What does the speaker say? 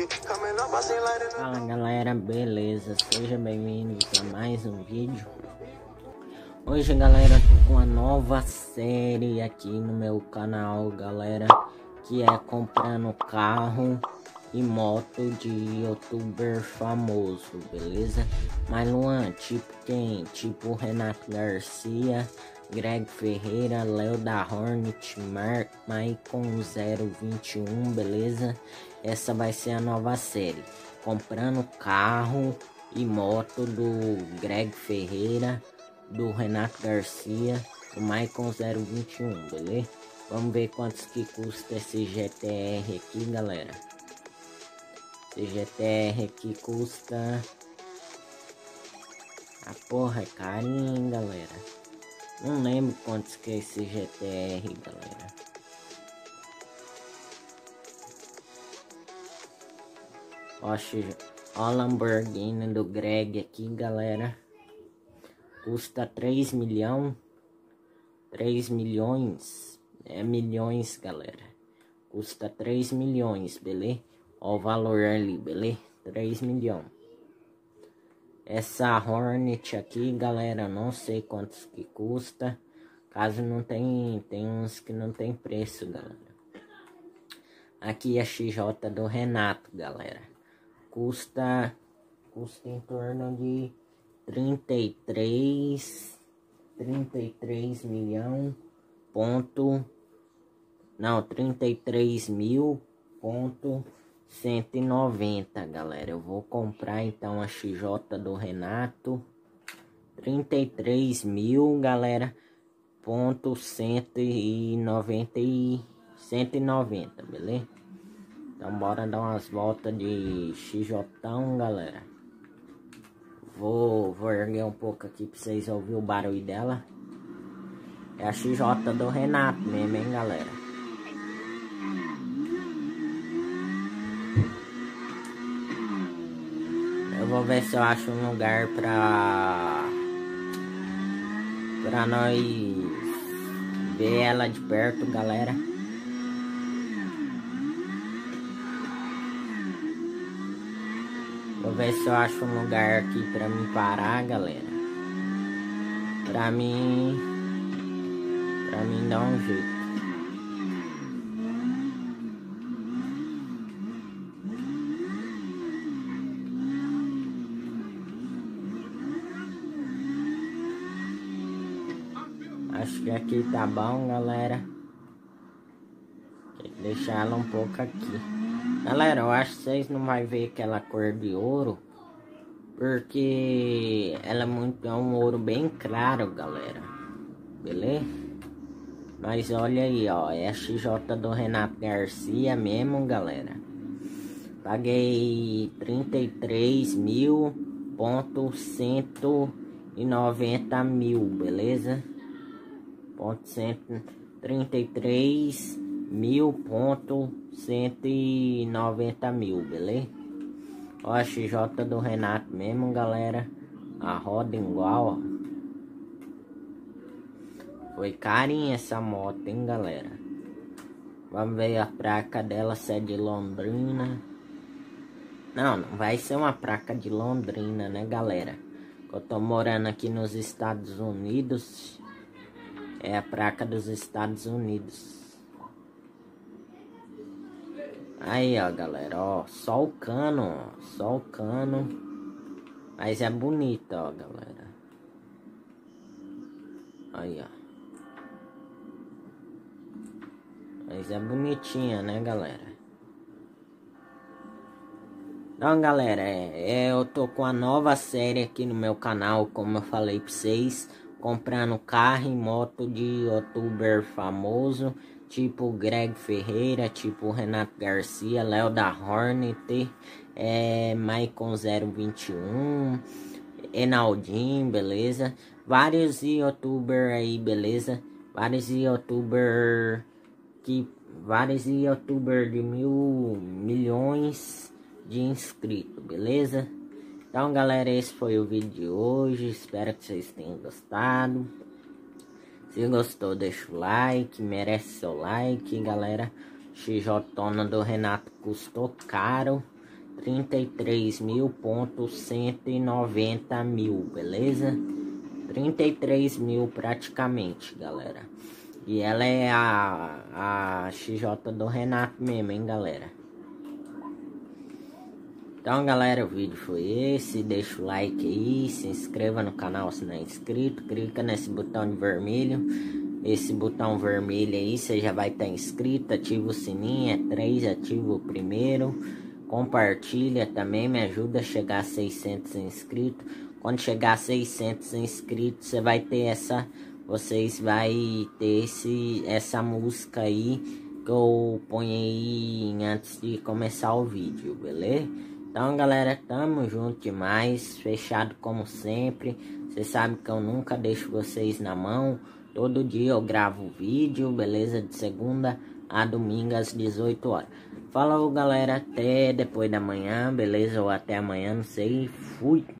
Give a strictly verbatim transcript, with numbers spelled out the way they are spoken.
Fala galera, beleza? Seja bem-vindos a mais um vídeo. Hoje galera, tô com uma nova série aqui no meu canal, galera, que é comprando carro e moto de youtuber famoso, beleza? Mas Luan, tipo quem? Tipo Renato Garcia, Greg Ferreira, Léo da Hornet, Mark, Maicon zero vinte e um, beleza? Essa vai ser a nova série, comprando carro e moto do Greg Ferreira, do Renato Garcia, do Maicon zero vinte e um, beleza? Vamos ver quantos que custa esse G T R aqui, galera. Esse G T R aqui custa... A porra é carinho, hein, galera. Não lembro quantos que é esse G T R, galera. Ó, ó a Lamborghini do Greg aqui, galera. Custa três milhões. três milhões. É milhões, galera. Custa três milhões, beleza? Ó o valor ali, beleza? três milhões. Essa Hornet aqui, galera, não sei quantos que custa. Caso não tem, tem uns que não tem preço, galera. Aqui a X J do Renato, galera. Custa, custa em torno de trinta e três, trinta e três milhão, ponto, não, trinta e três mil, ponto, cento e noventa, galera. Eu vou comprar então a X J do Renato, trinta e três mil, galera, ponto, cento e noventa e cento e noventa, beleza? Então bora dar umas voltas de X J, galera. Vou, vou erguer um pouco aqui pra vocês ouvirem o barulho dela. É a X J do Renato mesmo, hein, galera. Eu vou ver se eu acho um lugar pra... Pra nós ver ela de perto, galera. Vou ver se eu acho um lugar aqui pra mim parar, galera. Pra mim... Pra mim dar um jeito. Acho que aqui tá bom, galera. Tem que deixar ela um pouco aqui. Galera, eu acho que vocês não vão ver aquela cor de ouro, porque ela é, muito, é um ouro bem claro, galera. Beleza? Mas olha aí, ó. É a X J do Renato Garcia mesmo, galera. Paguei trinta e três mil, ponto, cento e noventa mil, beleza? Ponto cento, trinta e três mil, ponto, cento e noventa mil, beleza? Ó a X J do Renato mesmo, galera. A roda igual, ó. Foi carinha essa moto, hein, galera. Vamos ver a placa dela, se é de Londrina. Não, não vai ser uma placa de Londrina, né, galera? Eu tô morando aqui nos Estados Unidos. É a placa dos Estados Unidos. Aí, ó, galera, ó. Só o cano, ó. Só o cano. Mas é bonita, ó, galera. Aí, ó. Mas é bonitinha, né, galera? Então, galera, é, é, eu tô com a nova série aqui no meu canal, como eu falei pra vocês. Comprando carro e moto de youtuber famoso, tipo Greg Ferreira, tipo Renato Garcia, Léo da Hornet, é, Maicon zero vinte e um, Enaldinho, beleza? Vários youtubers aí, beleza? Vários youtubers que vários youtubers de mil milhões de inscritos, beleza? Então, galera, esse foi o vídeo de hoje. Espero que vocês tenham gostado. Se gostou, deixa o like. Merece seu like, galera. X J do Renato custou caro. trinta e três mil ponto cento e noventa mil, beleza? trinta e três mil praticamente, galera. E ela é a, a X J do Renato mesmo, hein, galera? Então, galera, o vídeo foi esse. Deixa o like aí, se inscreva no canal se não é inscrito. Clica nesse botão de vermelho. Esse botão vermelho aí, você já vai estar inscrito. Ativa o sininho, é três, ativa o primeiro. Compartilha também, me ajuda a chegar a seiscentos inscritos. Quando chegar a seiscentos inscritos, você vai ter essa... Vocês vai ter esse, essa música aí que eu ponho aí antes de começar o vídeo, beleza? Então, galera, tamo junto demais, fechado como sempre. Vocês sabem que eu nunca deixo vocês na mão. Todo dia eu gravo vídeo, beleza? De segunda a domingo às dezoito horas. Falou, galera, até depois da manhã, beleza? Ou até amanhã, não sei. Fui!